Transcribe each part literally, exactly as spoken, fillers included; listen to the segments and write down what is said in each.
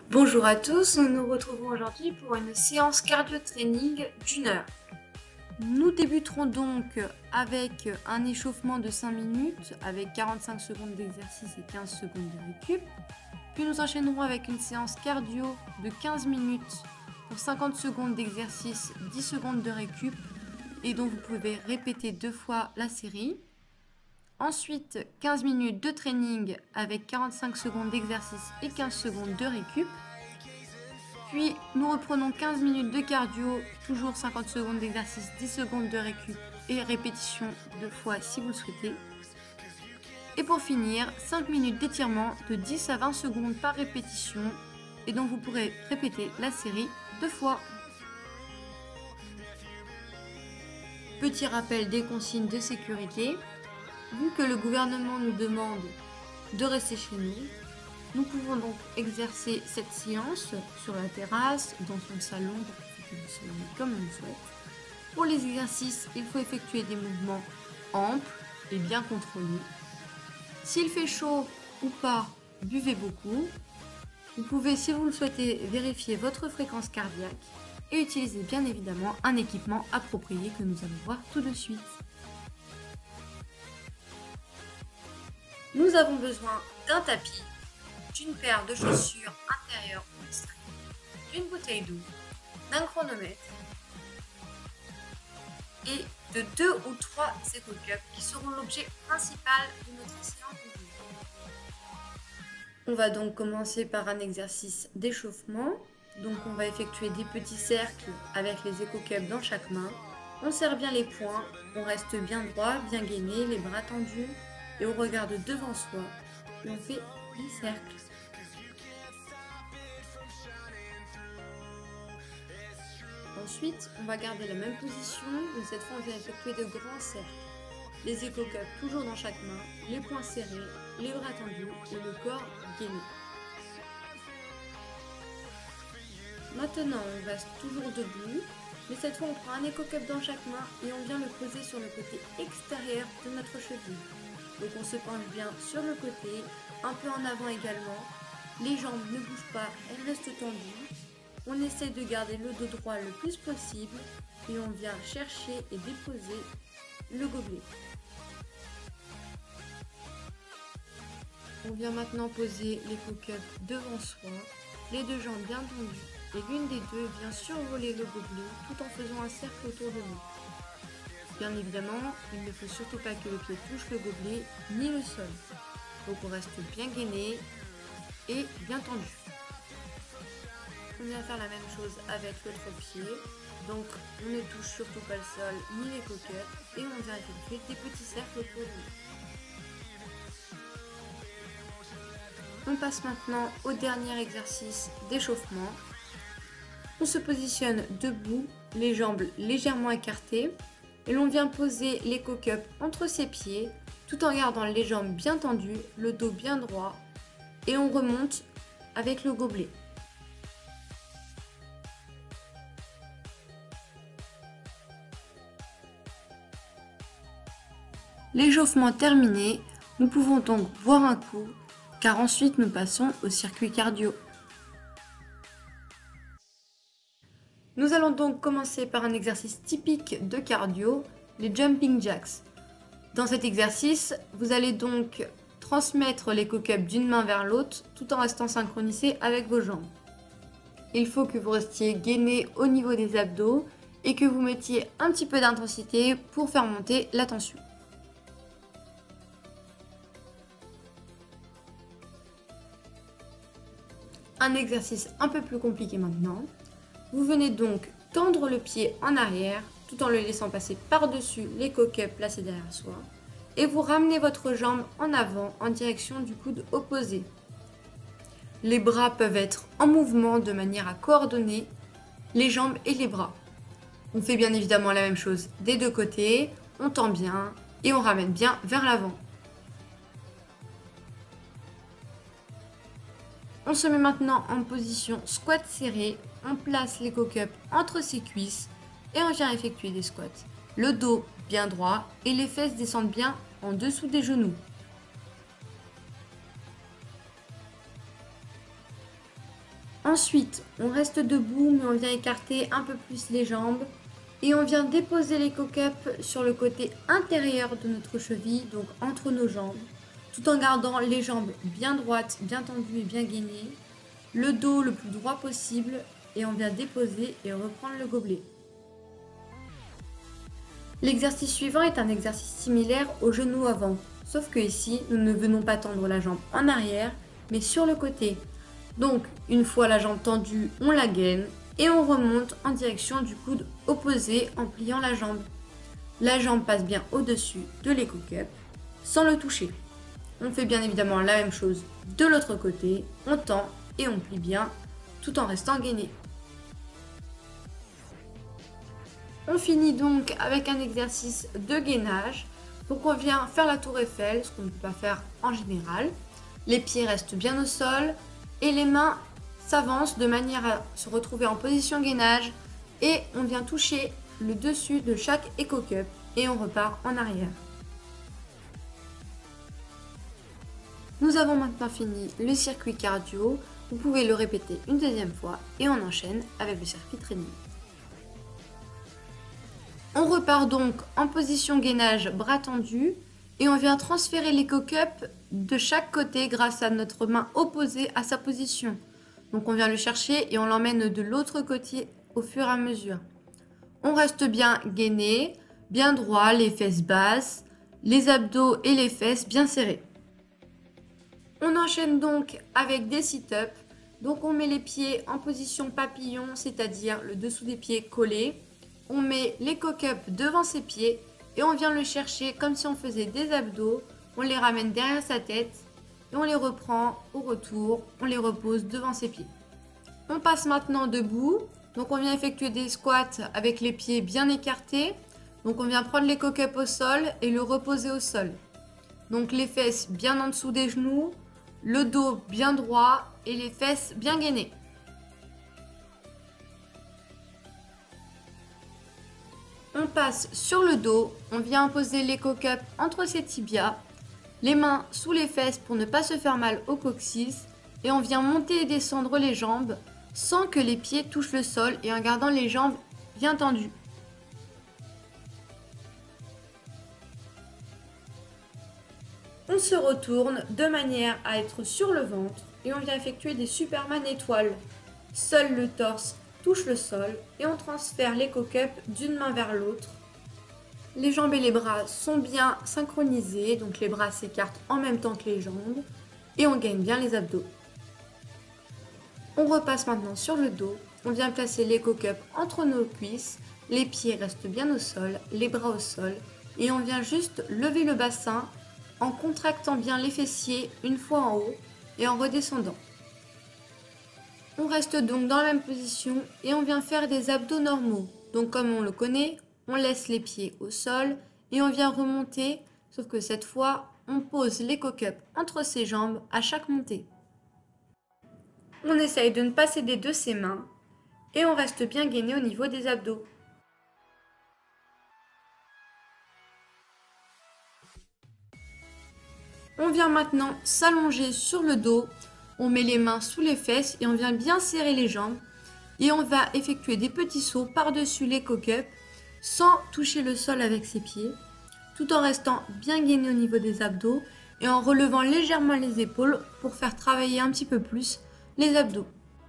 Bonjour à tous, nous nous retrouvons aujourd'hui pour une séance cardio-training d'une heure. Nous débuterons donc avec un échauffement de cinq minutes avec quarante-cinq secondes d'exercice et quinze secondes de récup. Puis nous enchaînerons avec une séance cardio de quinze minutes pour cinquante secondes d'exercice, dix secondes de récup et dont vous pouvez répéter deux fois la série. Ensuite, quinze minutes de training avec quarante-cinq secondes d'exercice et quinze secondes de récup. Puis nous reprenons quinze minutes de cardio, toujours cinquante secondes d'exercice, dix secondes de récup et répétition deux fois si vous le souhaitez. Et pour finir, cinq minutes d'étirement de dix à vingt secondes par répétition et dont vous pourrez répéter la série deux fois. Petit rappel des consignes de sécurité. Vu que le gouvernement nous demande de rester chez nous, nous pouvons donc exercer cette séance sur la terrasse, dans son salon, pour profiter du soleil comme on le souhaite. Pour les exercices, il faut effectuer des mouvements amples et bien contrôlés. S'il fait chaud ou pas, buvez beaucoup. Vous pouvez, si vous le souhaitez, vérifier votre fréquence cardiaque et utiliser bien évidemment un équipement approprié que nous allons voir tout de suite. Nous avons besoin d'un tapis, d'une paire de chaussures intérieures ou extérieures, d'une bouteille d'eau, d'un chronomètre et de deux ou trois éco-cups qui seront l'objet principal de notre séance d'aujourd'hui. On va donc commencer par un exercice d'échauffement. Donc on va effectuer des petits cercles avec les éco-cups dans chaque main. On serre bien les poings, on reste bien droit, bien gainé, les bras tendus et on regarde devant soi et on fait des cercles. Ensuite, on va garder la même position, mais cette fois on va effectuer de grands cercles. Les éco-cups toujours dans chaque main, les poings serrés, les bras tendus et le corps gainé. Maintenant, on reste toujours debout, mais cette fois on prend un éco-cup dans chaque main et on vient le poser sur le côté extérieur de notre cheville. Donc on se penche bien sur le côté, un peu en avant également. Les jambes ne bougent pas, elles restent tendues. On essaie de garder le dos droit le plus possible et on vient chercher et déposer le gobelet. On vient maintenant poser l'éco-cup devant soi, les deux jambes bien tendues et l'une des deux vient survoler le gobelet tout en faisant un cercle autour de nous. Bien évidemment, il ne faut surtout pas que le pied touche le gobelet ni le sol. Donc on reste bien gainé et bien tendu. On vient faire la même chose avec l'autre pied. Donc on ne touche surtout pas le sol ni les coquettes et on vient effectuer des petits cercles autour de nous. On passe maintenant au dernier exercice d'échauffement. On se positionne debout, les jambes légèrement écartées. Et l'on vient poser l'éco-cup entre ses pieds, tout en gardant les jambes bien tendues, le dos bien droit, et on remonte avec le gobelet. L'échauffement terminé, nous pouvons donc boire un coup, car ensuite nous passons au circuit cardio. Nous allons donc commencer par un exercice typique de cardio, les jumping jacks. Dans cet exercice, vous allez donc transmettre l'éco-cup d'une main vers l'autre tout en restant synchronisé avec vos jambes. Il faut que vous restiez gainé au niveau des abdos et que vous mettiez un petit peu d'intensité pour faire monter la tension. Un exercice un peu plus compliqué maintenant. Vous venez donc tendre le pied en arrière tout en le laissant passer par-dessus l'éco-cup placé derrière soi et vous ramenez votre jambe en avant en direction du coude opposé. Les bras peuvent être en mouvement de manière à coordonner les jambes et les bras. On fait bien évidemment la même chose des deux côtés, on tend bien et on ramène bien vers l'avant. On se met maintenant en position squat serré, on place l'éco-cup entre ses cuisses et on vient effectuer des squats. Le dos bien droit et les fesses descendent bien en dessous des genoux. Ensuite, on reste debout, mais on vient écarter un peu plus les jambes. Et on vient déposer les cock-ups sur le côté intérieur de notre cheville, donc entre nos jambes, tout en gardant les jambes bien droites, bien tendues et bien gainées, le dos le plus droit possible, et on vient déposer et reprendre le gobelet. L'exercice suivant est un exercice similaire au genou avant, sauf que ici, nous ne venons pas tendre la jambe en arrière, mais sur le côté. Donc, une fois la jambe tendue, on la gaine et on remonte en direction du coude opposé en pliant la jambe. La jambe passe bien au-dessus de l'éco-cup sans le toucher. On fait bien évidemment la même chose de l'autre côté, on tend et on plie bien tout en restant gainé. On finit donc avec un exercice de gainage. Donc on vient faire la tour Eiffel, ce qu'on ne peut pas faire en général. Les pieds restent bien au sol et les mains s'avancent de manière à se retrouver en position gainage et on vient toucher le dessus de chaque éco-cup et on repart en arrière. Nous avons maintenant fini le circuit cardio. Vous pouvez le répéter une deuxième fois et on enchaîne avec le circuit training. On repart donc en position gainage bras tendus et on vient transférer l'éco-cup de chaque côté grâce à notre main opposée à sa position. Donc on vient le chercher et on l'emmène de l'autre côté au fur et à mesure. On reste bien gainé, bien droit, les fesses basses, les abdos et les fesses bien serrés. On enchaîne donc avec des sit-ups. Donc on met les pieds en position papillon, c'est-à-dire le dessous des pieds collé. On met les cock-ups devant ses pieds et on vient le chercher comme si on faisait des abdos. On les ramène derrière sa tête et on les reprend au retour. On les repose devant ses pieds. On passe maintenant debout. Donc on vient effectuer des squats avec les pieds bien écartés. Donc on vient prendre les cock-ups au sol et le reposer au sol. Donc les fesses bien en dessous des genoux, le dos bien droit et les fesses bien gainées. On passe sur le dos, on vient poser les cock-ups entre ses tibias, les mains sous les fesses pour ne pas se faire mal au coccyx et on vient monter et descendre les jambes sans que les pieds touchent le sol et en gardant les jambes bien tendues. On se retourne de manière à être sur le ventre et on vient effectuer des Superman étoiles. Seul le torse touche le sol et on transfère les cock-ups d'une main vers l'autre. Les jambes et les bras sont bien synchronisés, donc les bras s'écartent en même temps que les jambes et on gagne bien les abdos. On repasse maintenant sur le dos, on vient placer les cock-ups entre nos cuisses, les pieds restent bien au sol, les bras au sol et on vient juste lever le bassin en contractant bien les fessiers une fois en haut et en redescendant. On reste donc dans la même position et on vient faire des abdos normaux. Donc comme on le connaît, on laisse les pieds au sol et on vient remonter, sauf que cette fois, on pose les cock-ups entre ses jambes à chaque montée. On essaye de ne pas céder de ses mains et on reste bien gainé au niveau des abdos. On vient maintenant s'allonger sur le dos. On met les mains sous les fesses et on vient bien serrer les jambes. Et on va effectuer des petits sauts par-dessus les cock-ups sans toucher le sol avec ses pieds, tout en restant bien gainé au niveau des abdos et en relevant légèrement les épaules pour faire travailler un petit peu plus les abdos.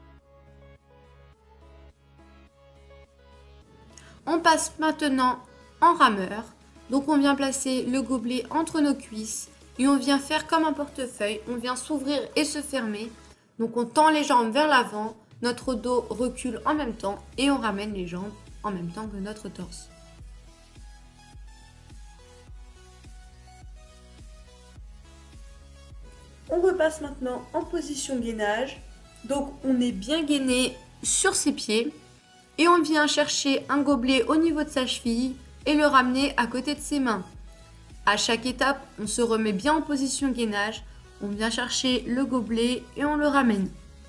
On passe maintenant en rameur. Donc on vient placer le gobelet entre nos cuisses. Et on vient faire comme un portefeuille, on vient s'ouvrir et se fermer. Donc on tend les jambes vers l'avant, notre dos recule en même temps et on ramène les jambes en même temps que notre torse. On repasse maintenant en position gainage. Donc on est bien gainé sur ses pieds et on vient chercher un gobelet au niveau de sa cheville et le ramener à côté de ses mains. À chaque étape, on se remet bien en position gainage, on vient chercher le gobelet et on le ramène.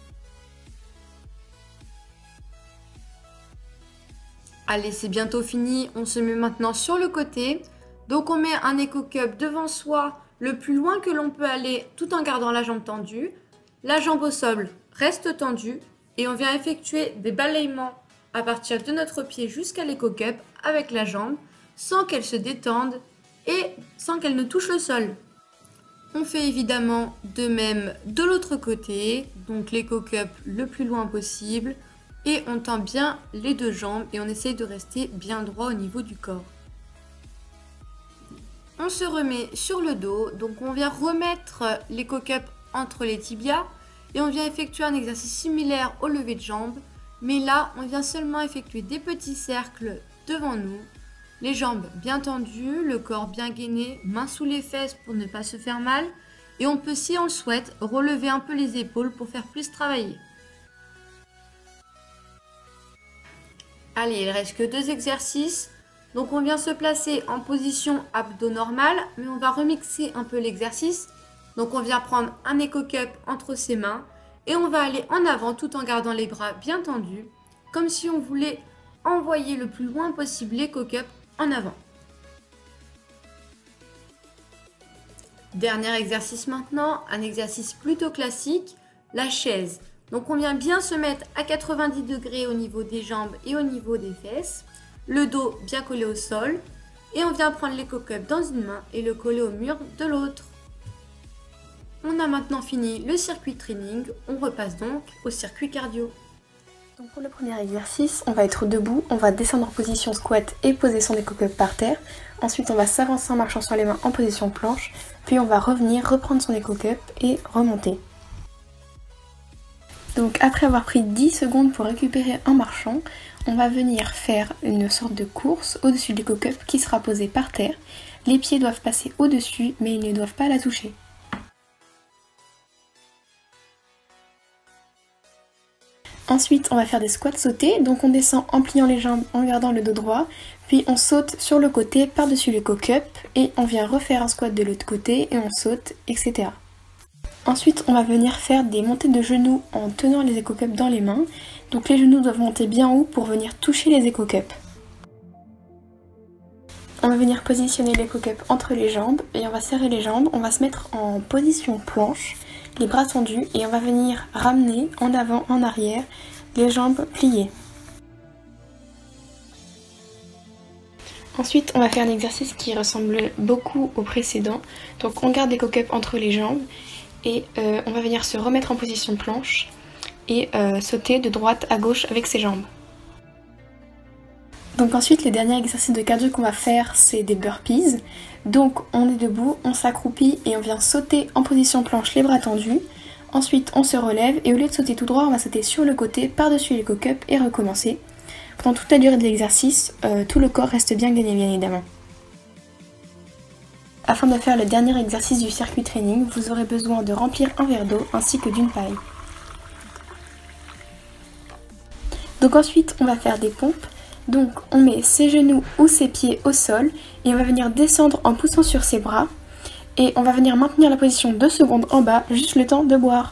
Allez, c'est bientôt fini, on se met maintenant sur le côté. Donc on met un éco-cup devant soi le plus loin que l'on peut aller tout en gardant la jambe tendue. La jambe au sol reste tendue et on vient effectuer des balayements à partir de notre pied jusqu'à l'éco-cup avec la jambe sans qu'elle se détende et sans qu'elle ne touche le sol. On fait évidemment de même de l'autre côté, donc l'éco-cup le plus loin possible et on tend bien les deux jambes et on essaye de rester bien droit au niveau du corps. On se remet sur le dos, donc on vient remettre l'éco-cup entre les tibias et on vient effectuer un exercice similaire au lever de jambes, mais là on vient seulement effectuer des petits cercles devant nous, les jambes bien tendues, le corps bien gainé, mains sous les fesses pour ne pas se faire mal et on peut, si on le souhaite, relever un peu les épaules pour faire plus travailler. Allez, il reste que deux exercices. Donc on vient se placer en position abdos normale, mais on va remixer un peu l'exercice. Donc on vient prendre un éco-cup entre ses mains et on va aller en avant tout en gardant les bras bien tendus, comme si on voulait envoyer le plus loin possible l'éco-cup en avant. Dernier exercice maintenant, un exercice plutôt classique, la chaise. Donc on vient bien se mettre à quatre-vingt-dix degrés au niveau des jambes et au niveau des fesses. Le dos bien collé au sol et on vient prendre l'éco-cup dans une main et le coller au mur de l'autre. On a maintenant fini le circuit training, on repasse donc au circuit cardio. Donc pour le premier exercice, on va être debout, on va descendre en position squat et poser son éco-cup par terre. Ensuite on va s'avancer en marchant sur les mains en position planche, puis on va revenir, reprendre son éco-cup et remonter. Donc après avoir pris dix secondes pour récupérer en marchant, on va venir faire une sorte de course au-dessus de l'éco-cup qui sera posé par terre. Les pieds doivent passer au-dessus, mais ils ne doivent pas la toucher. Ensuite, on va faire des squats sautés, donc on descend en pliant les jambes en gardant le dos droit, puis on saute sur le côté par-dessus l'éco-cup et on vient refaire un squat de l'autre côté et on saute, et cetera. Ensuite, on va venir faire des montées de genoux en tenant les éco-cups dans les mains. Donc les genoux doivent monter bien haut pour venir toucher les éco-cups. On va venir positionner l'éco-cup entre les jambes et on va serrer les jambes. On va se mettre en position planche, les bras tendus et on va venir ramener en avant, en arrière, les jambes pliées. Ensuite, on va faire un exercice qui ressemble beaucoup au précédent. Donc on garde l'éco-cup entre les jambes. Et euh, on va venir se remettre en position planche et euh, sauter de droite à gauche avec ses jambes. Donc ensuite, le dernier exercice de cardio qu'on va faire, c'est des burpees. Donc on est debout, on s'accroupit et on vient sauter en position planche, les bras tendus. Ensuite, on se relève et au lieu de sauter tout droit, on va sauter sur le côté, par-dessus l'éco-cup et recommencer. Pendant toute la durée de l'exercice, euh, tout le corps reste bien gainé, bien évidemment. Afin de faire le dernier exercice du circuit training, vous aurez besoin de remplir un verre d'eau ainsi que d'une paille. Donc ensuite, on va faire des pompes. Donc on met ses genoux ou ses pieds au sol et on va venir descendre en poussant sur ses bras. Et on va venir maintenir la position deux secondes en bas, juste le temps de boire.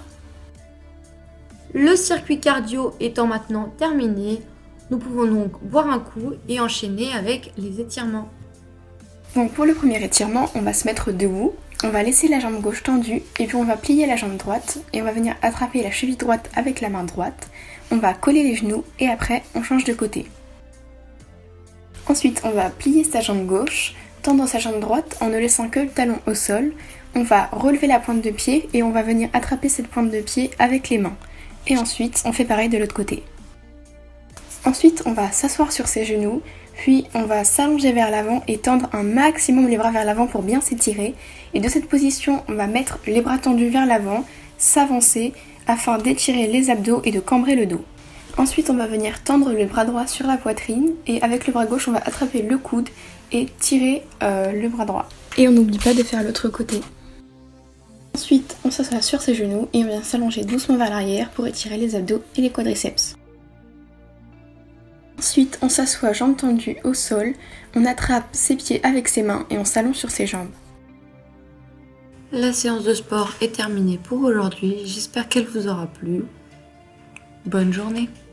Le circuit cardio étant maintenant terminé, nous pouvons donc boire un coup et enchaîner avec les étirements. Donc pour le premier étirement, on va se mettre debout, on va laisser la jambe gauche tendue et puis on va plier la jambe droite et on va venir attraper la cheville droite avec la main droite. On va coller les genoux et après on change de côté. Ensuite on va plier sa jambe gauche, tendre sa jambe droite en ne laissant que le talon au sol. On va relever la pointe de pied et on va venir attraper cette pointe de pied avec les mains. Et ensuite on fait pareil de l'autre côté. Ensuite on va s'asseoir sur ses genoux. Puis on va s'allonger vers l'avant et tendre un maximum les bras vers l'avant pour bien s'étirer. Et de cette position, on va mettre les bras tendus vers l'avant, s'avancer afin d'étirer les abdos et de cambrer le dos. Ensuite, on va venir tendre le bras droit sur la poitrine et avec le bras gauche, on va attraper le coude et tirer euh, le bras droit. Et on n'oublie pas de faire l'autre côté. Ensuite, on s'assoit sur ses genoux et on vient s'allonger doucement vers l'arrière pour étirer les abdos et les quadriceps. Ensuite, on s'assoit jambes tendues au sol, on attrape ses pieds avec ses mains et on s'allonge sur ses jambes. La séance de sport est terminée pour aujourd'hui, j'espère qu'elle vous aura plu. Bonne journée!